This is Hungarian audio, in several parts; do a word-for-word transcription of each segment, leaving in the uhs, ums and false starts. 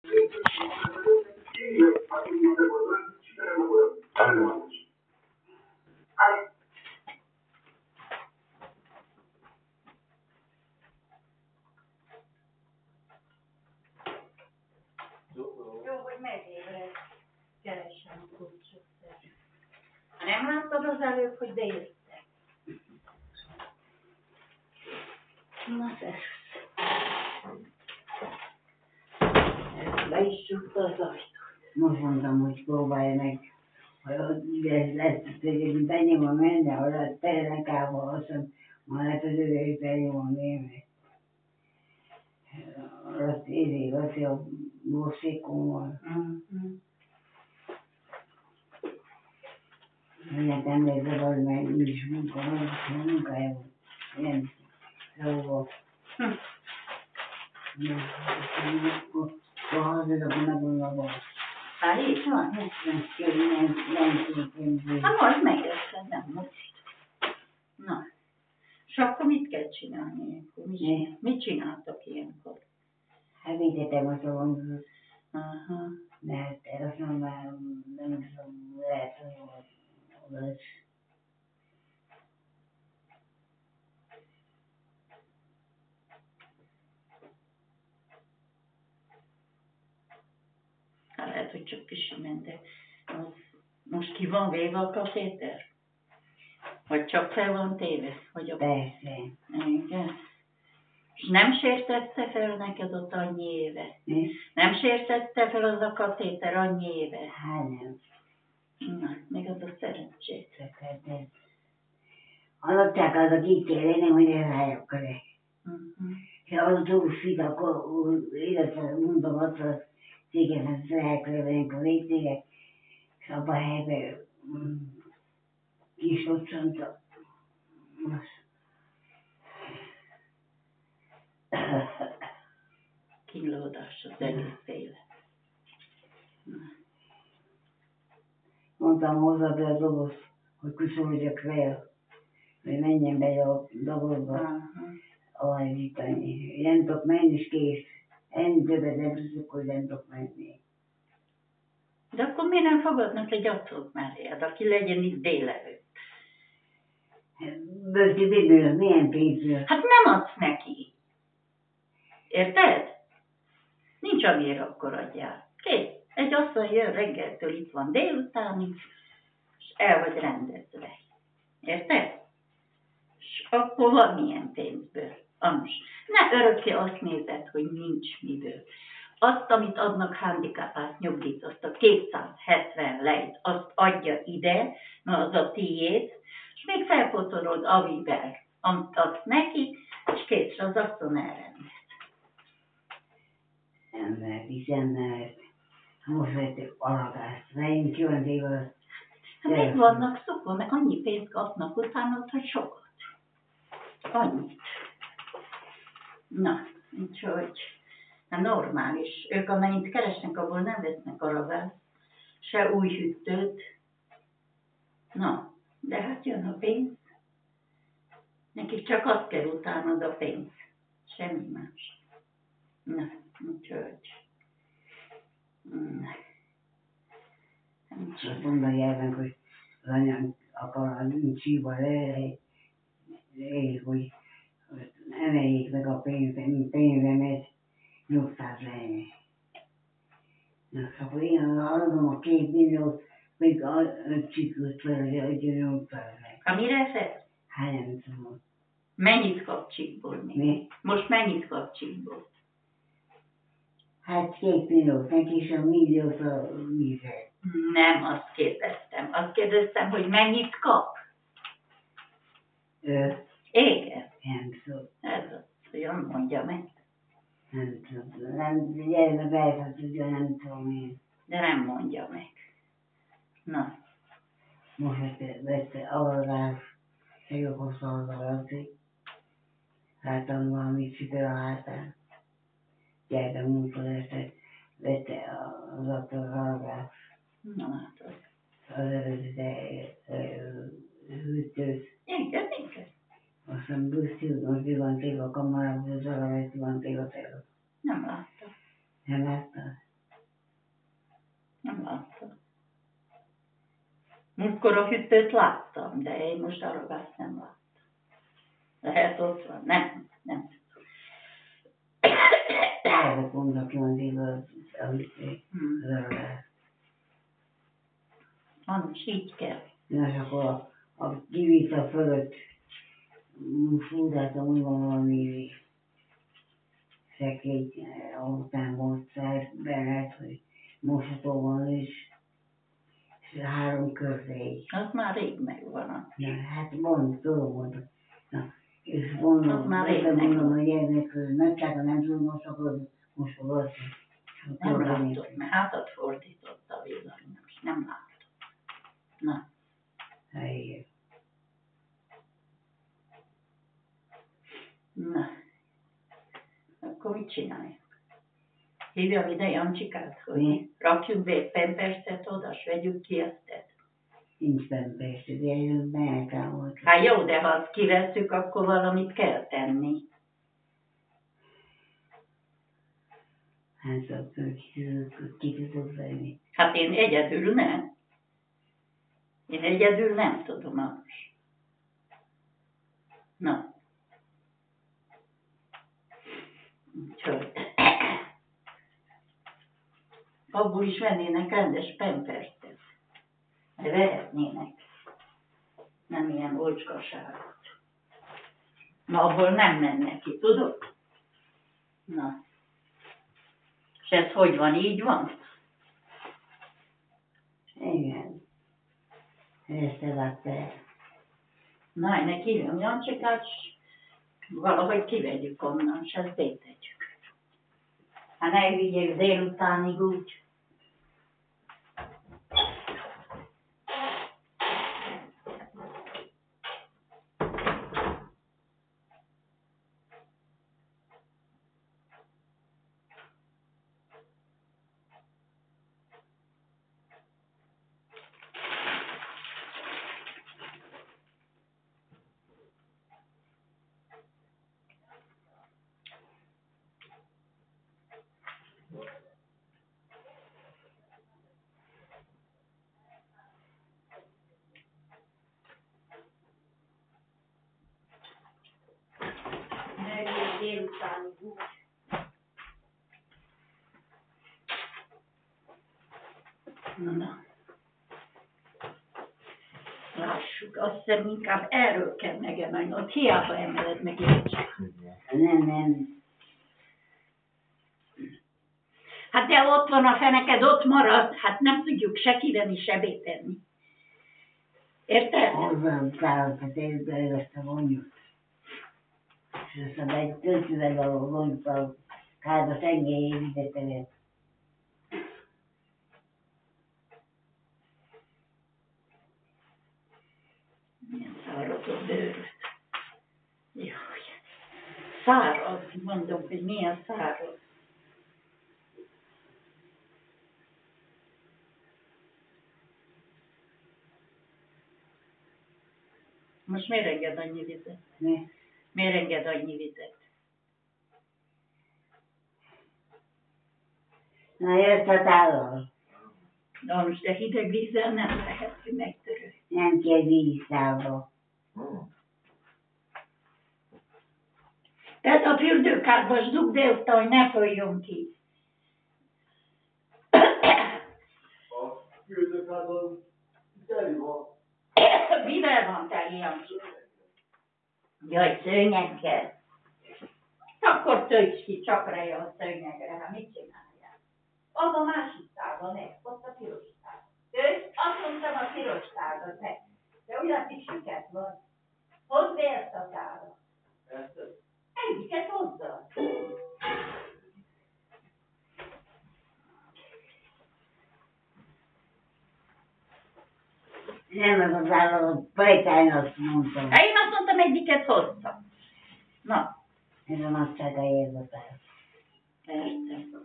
Jó, hogy megébred, keresem a kulcsot. Nem láttad az előbb, hogy bejöttek? Na, szervusz. Le is csukta az ajtót. Most mondtam, hogy próbálj meg, hogy ott lesz, lesz, hogy benyomom menni, ahol a telekába, azt mondom, ma lehet az ő benyomom én, azt éri, azt a borszékom van. Mindent emlékszem, hogy meg is munka, munkája volt. Ilyen szóval. Akkor hazudok, megmondom, hogy Hát így van? nem kell, nem, nem kell. Hát majd megjötted, nem most. Na, és akkor mit kell csinálni ilyenkor? Mit, csinál? Mit csináltak ilyenkor? Hát vigyetem a szavamhoz. Aha. De hát azt mondom, már nem tudom, lehet, hogy hol lesz. Hát lehet, hogy csak kisimen, de az most ki van véve a katéter? Vagy csak fel van téve? Vagy a... Persze. Igen. És nem sértette fel neked ott annyi éve? Mi? Nem sértette fel az a katéter annyi éve? Hát nem. Na, még az a szerencsét. De hallották az, aki kérni, hogy elrályok le. Uh-huh. És az túlszít, akkor illetve mondom azt, hogy céget, hogy felkelvenek a végtégek, és abban a helyben kis otthonta. Kínlódás az egész élet. Mondtam hozzá be a doboz, hogy kuszolódjak fel, hogy menjen be a dobozba, Uh-huh. alajvítani. Nem tudok menni, és kész. Ennyi többet nem tudok, hogy nem tudok menni. De akkor miért nem fogadnak egy asszont melléd, aki legyen itt délelőtt? Bőti biből, milyen pénzből? Hát nem adsz neki. Érted? Nincs amiért akkor adjál. Kész. Egy asszony jön reggeltől, itt van délutánig, és el vagy rendezve. Érted? És akkor van milyen pénzből. Anus. Ne örökké azt nézed, hogy nincs miből. Azt, amit adnak handicapált nyugdíjt, azt a kétszázhetven lejt, azt adja ide, na az a tiéd, és még felpotorod avivel, amit adsz neki, és kész, az asszony elrendez. Nem lehet, hiszen mert most vettek alagást, melyünk jön dél. Hát meg vannak szokva, mert annyi pénzt kapnak utána, hogy sokat. Annyit. Na, úgyhogy hát normális. Ők amennyit keresnek, abból nem vesznek aravát, se új hűtőt. Na, de hát jön a pénz. Nekik csak azt kell utánad a pénz. Semmi más. Na, úgyhogy... Mm. Azt mondják meg, hogy az anyám akar a nincsíba le, hogy emeljék meg a pénzemet nyugtáz lenni. Na, akkor én adom a két milliót, még a csikőt vele, hogy nyugtáz lenni. Amire fel? Hát nem tudom. Mennyit kap csíkból még? Mi? Most mennyit kap csíkból? Hát két milliót, neki is a milliót a vízet. Nem, azt kérdeztem. Azt kérdeztem, hogy mennyit kap? Ő? Igen. Nem tudom. Ez az, hogy mondja meg. Nem tudom. Nem, gyere, be, tudja, nem tudom én. De nem mondja meg. Na. Most vette, vette avarás, segítokozta az avarásig. Láttam valamit siker a hátán. Gyertem munkadestet, vette az avarás. Na hát az. Az eredeti hűtőt. Igen, igen. Aztán büszkült, most ki van téve a kamarában, az avarás ki van téve téve. Nem láttam. Nem láttad? Múltkor a hűtőt láttam, de én most arra azt nem láttam. Lehet ott van. Nem, nem. Ezek mondnak jönni az hűtő. Annos, így kell. Na, és akkor a, a kivica fölött fúráltam, úgy van valami szekrény, után volt benned, hogy mosható van is, és három körzéig. Az már rég megvan. Na, hát mondom, tudom mondani. Na, és mondom, Az már rég mondom, megvan. hogy ennek megcsinálta, nem tudom mosogatni, mosogatni. Nem látod, mert hátat fordított a villanynak, és nem látod. Na. Hát igen. Na. Akkor mit csinálj? Hívjam ide Jancsikát, hogy Mi? rakjunk be egy pempercet oda, s vegyük ki ezt. Nincs benne persze, de én mehetem volt. Hát jó, de ha azt kivesszük, akkor valamit kell tenni. Hát akkor ki tudok venni. Hát én egyedül nem. Én egyedül nem tudom azt. Na. Úgyhogy. Abból is vennének rendes pempercet. Vehetnének. Nem ilyen olcskaságot. Na, abból nem mennek ki, tudod? Na. És ez hogy van? Így van? Igen. Ezt eladta el. Na, ennek hívjam Jancsikát, valahogy kivegyük onnan, és ezt bétegyük. Hát ne vigyék délutánig úgy. Ne vigyék délutánig úgy. Na. Lássuk, azt hiszem inkább erről kell megemelni, ott hiába emeled meg Jancsikát. Nem, nem. Hát de ott van a feneked, ott marad, hát nem tudjuk se kivenni, se bétenni. Érted? Hozzám távokat érbe ezt a vonjut. És aztán egy töltővel a vonjut a kádba tengelyé ide tevet. Milyen szárad a bőröd. Jaj. Szárad, mondom, hogy milyen szárad. Most miért enged annyi vizet? Mi? Miért enged annyi vizet? Na, jössz a tállal. Na most de hideg vízzel nem lehet, hogy megtörő. Nem kell víztálba. Tehát a fürdőkádba dugd össze, hogy ne folyjon ki. A fürdőkádban teli van. Mivel van teli, Jancsi? Jaj, szőnyeggel. Akkor töltsd ki, csak reja a szőnyegre, hát mit csináljál? Az a másik tálba, ne, ott a piros tálba. Töltsd, azt mondtam a piros tálba, ne. De olyan kis süket van. Hozd be ezt a tálba. Ezt? Egyiket hozza. Nem, az az állam, a pajtányt mondtam. Hát én azt mondtam, egyiket hozza. Na. Ez a nagysága érdekel. Értem.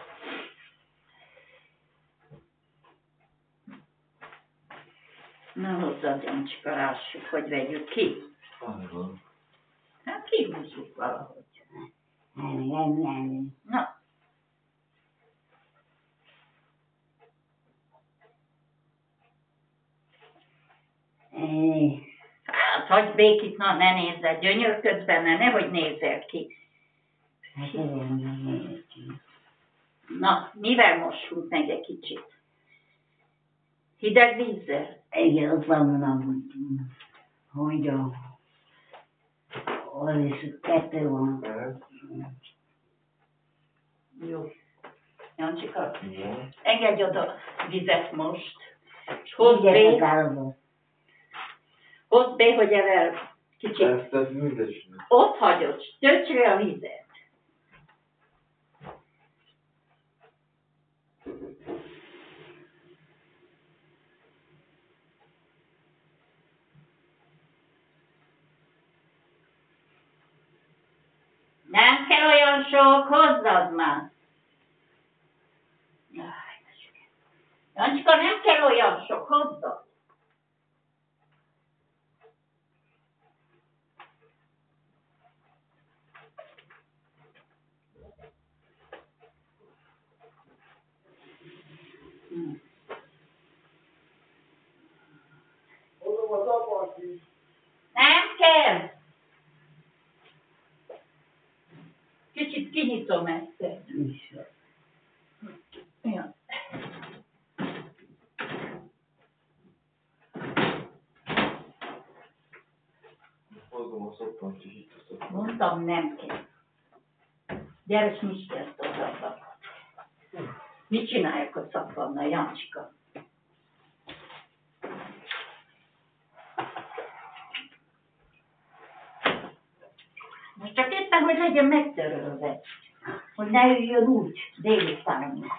Na hozzad, Jancsika, lássuk, hogy vegyük ki. Arról. Hát kihúzzuk valahogy. Nem, nem, nem. Na. hagyj békit, na ne nézzel, gyönyörködsz benne, nehogy nézzél ki. Hát olyan nem néz ki. Na, mivel mossunk meg egy kicsit? Hideg vízzel? Igen, ott van a, hogy a, az is kettő van. Jó. Jancsika, Igen. engedj oda vizet most, és hozd Vigyek a be, kárba. hozd be, hogy evel kicsit Ezt, ezt mindegy. ott hagyod, töltsd le a vizet. Nem kell olyan sok, hozzad már. Jaj, Jancsika, nem kell olyan sok, hozzad. Hm. Hozom az apart is. Nem kell. Kicsit kinyitom ezt. Is. Ja. Hozom a szoppant is itt a szoppant. Mondtam, nem kell. Gyere, és nyisd ezt oda. Mit csináljuk a szappannal, Jancsika? Most csak éppen, hogy legyen megtörölve. Hogy ne üljön úgy délután. Na,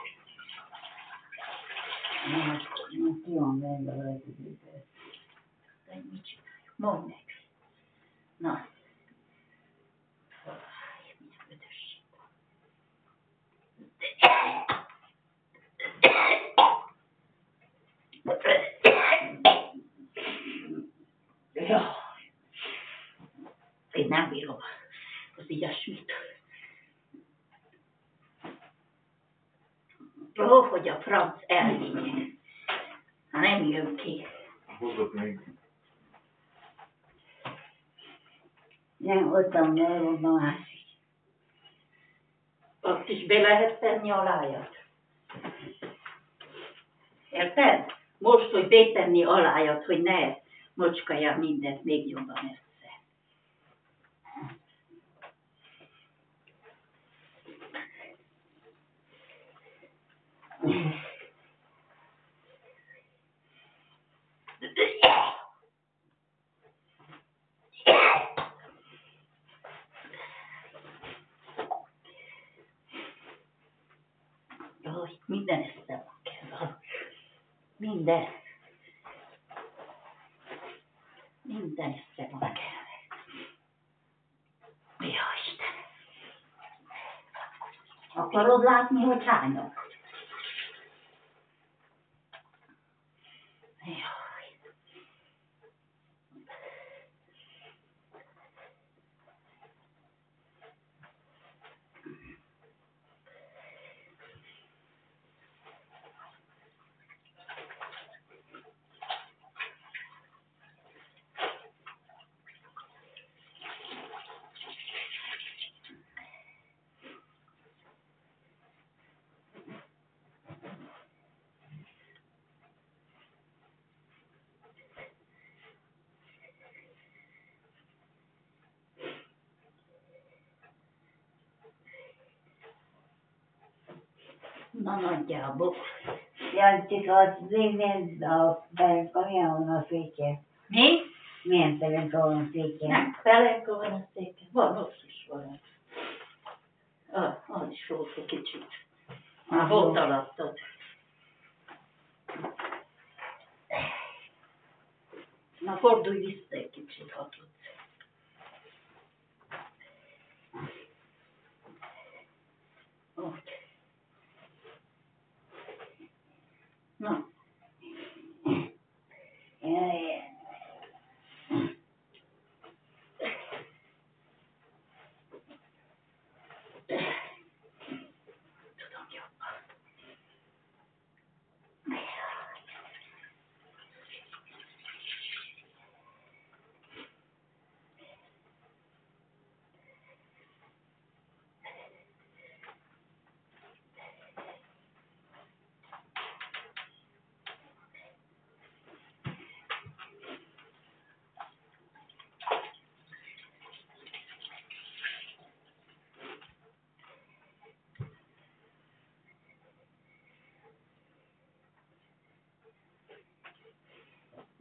ki van benne a lehetőséget. De mit csináljuk? Mondd meg. Na. Mi a büdösség? Jaj. Én nem bírom az ilyesmit. Ó, hogy a franc elvinje. Ha nem jön ki. Hozok még. Nem, ott van, mert ott a másik. Azt is be lehet tenni alájat. Érted? Most, hogy betenni alájat, hogy ne mocskolja mindent még jobban össze. Jaj, minden össze van kell. Minden. Minden össze van kell. Ja, Istenem. Akarod látni, hogy hányan? Jaj. Na nagyjából. Jancsika, az milyen a pelenka, milyen van a széke? Mi? Milyen pelenka van a széke? Nem, pelenka van a széken. Van, ott is van. Ah, az is volt egy kicsit. Már volt alattad. Na fordulj vissza egy kicsit, ha tudsz. Ott. Na. Jaj. Tudom jobban.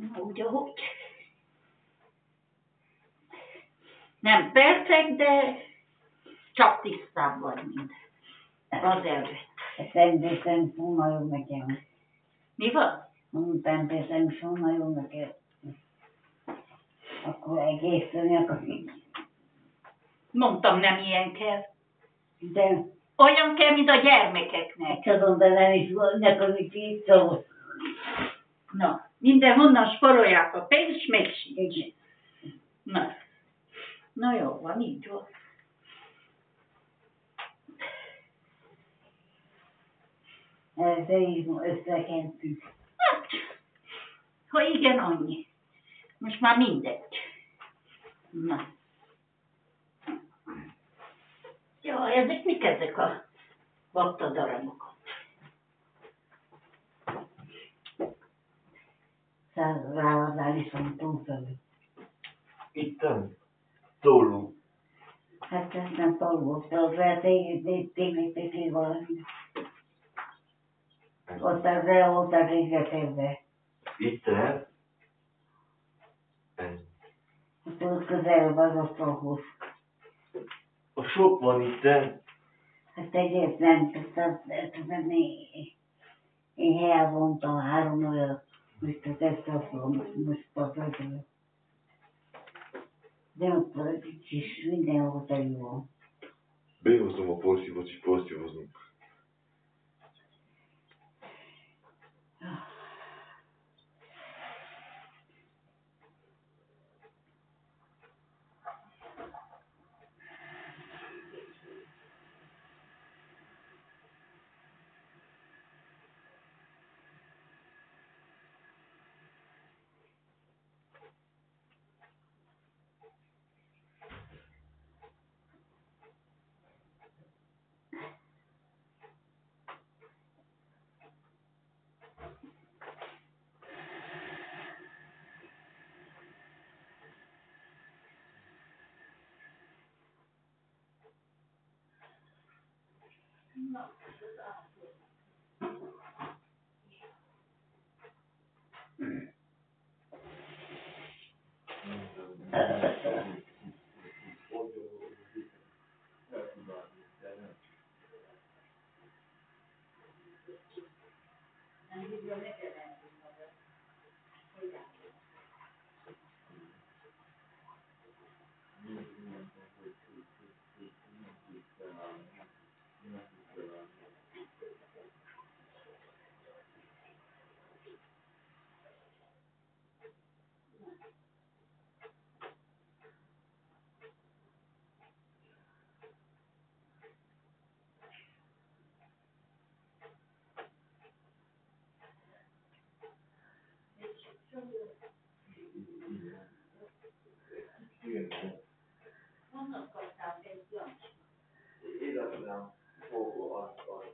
Úgy, ahogy. Nem perfekt, de csak tisztább vagy, mint az előtt. Természetesen nagyon nekem. Mi van? Természetesen nagyon nekem. Akkor egészen akarik. Mondtam, nem ilyen kell. De Olyan kell, mint a gyermekeknek. tudom, de nem is nekem is így szó. Na, mindenhonnan sporolják a pénzt, s még sincs. Igen. Na. Na jó, van, így van. Ezzel is összekentünk. Hát, ha igen, annyi. Most már mindegy. Na. Ja, ezek mik ezek a vattadarabok? Ráadál is van túlfelé. Itten? Tóló. Hát ez nem tolgott, az lehet tényleg valami. Ott az el volt a régetérbe. Itten? Ott ott közel van az asztalhoz. A sok van itten. Hát egyért nem tudtam, nem én elvontam három olyan, most az ezt azt most patatja. De ott egy kis mindenhol teli van. Behozom a porszívót, és porszívozunk. Életem fogó asztal.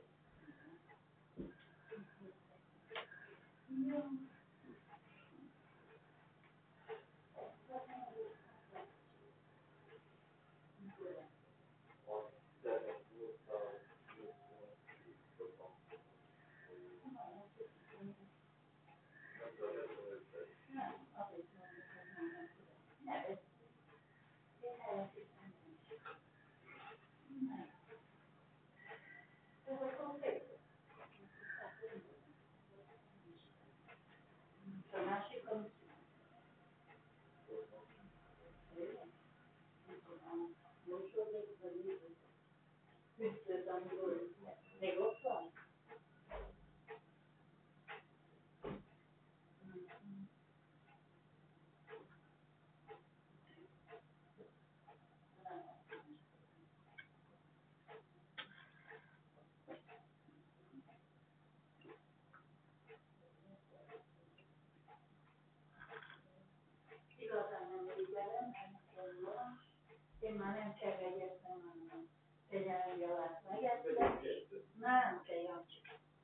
Én már nem kell egyetlen, hanem tegyen jalát megettem. Nem kell, Jancsi.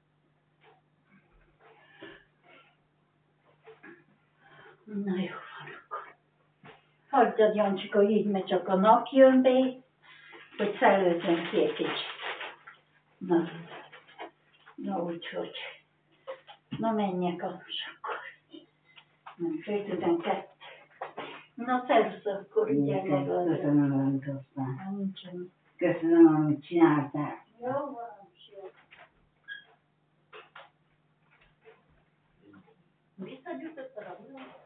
Na jó van akkor. Hagyjad, Jancsika, így, mert csak a nap jön be, hogy szellőzzön ki egy kicsit. Na, na úgyhogy. Na menjek akkor. seitsemänkymmentäkaksi. No tässä, kun ikä näköinen. Köszönöm, amit hoztál. Nincsen. Köszönöm, amit csináltál. Jó van, jó. Visszagyújtottad a világot?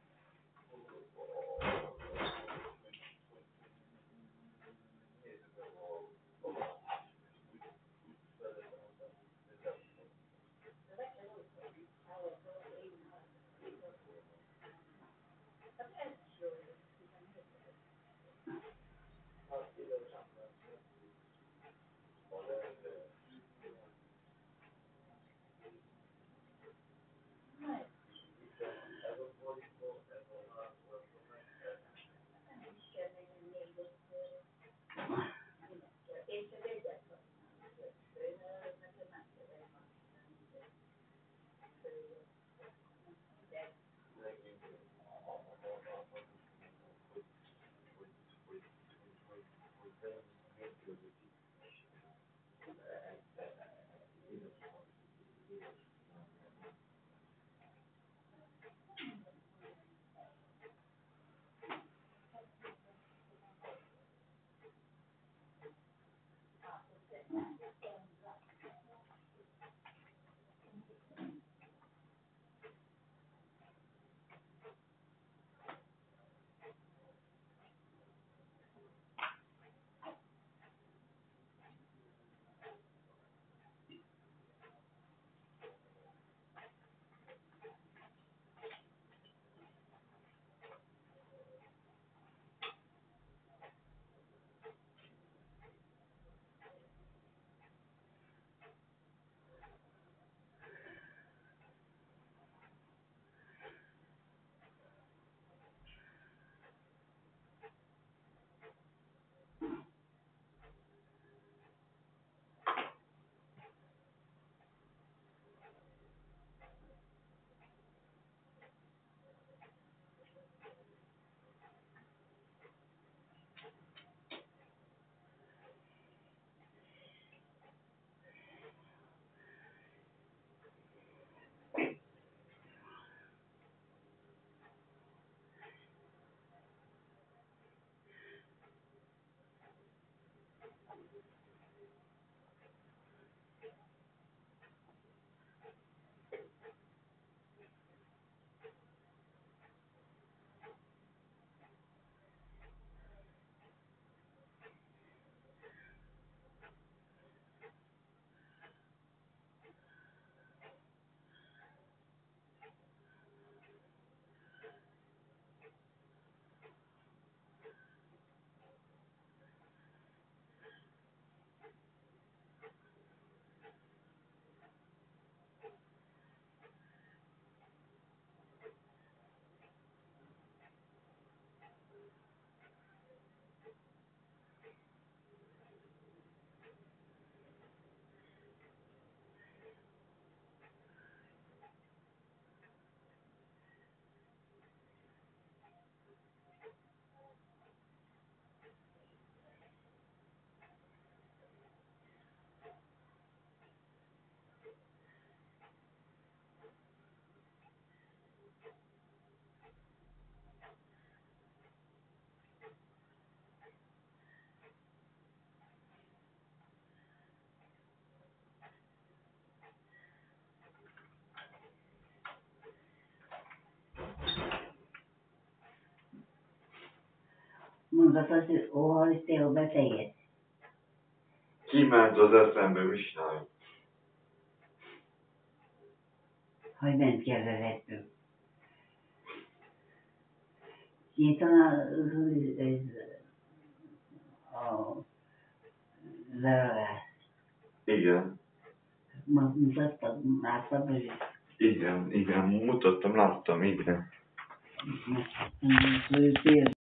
Mondat, hogy hol is tél beszélget. Kiment az eszembe, mit csináljuk? Hogy ment ki az vezető. Itt van a, ez, a levelás. Igen. Mutattad, láttad, hogy... Igen, igen, mutattam, láttam, igen. Tél